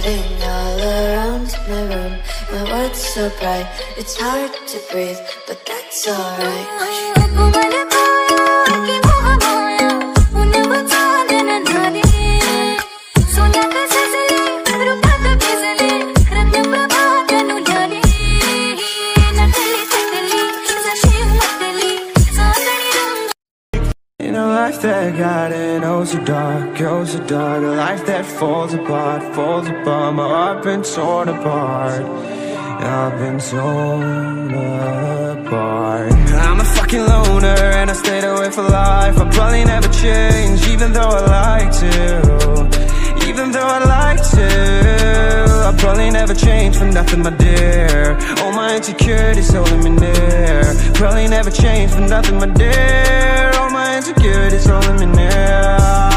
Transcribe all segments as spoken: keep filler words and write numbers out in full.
flooding all around my room. My world's so bright, it's hard to breathe, but that's alright. In a life that got it, oh so dark, oh so dark. A life that falls apart, falls apart. My heart been torn apart, I've been torn apart. I'm a fucking loner and I stayed away for life. I'll probably never change, even though I like to. Even though I like to, I'll probably never change for nothing, my dear. All my insecurities holding me near. Probably never change for nothing, my dear. All my insecurities holding me near.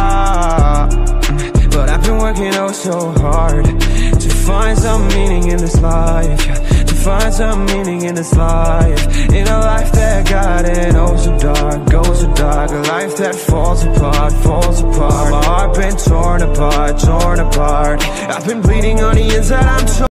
But I've been working oh so hard to find some meaning in this life, to find some meaning in this life. In a life that got it oh so dark, oh so dark. A life that falls apart, falls apart. My heart been torn apart, torn apart. I've been bleeding on the inside, I'm torn.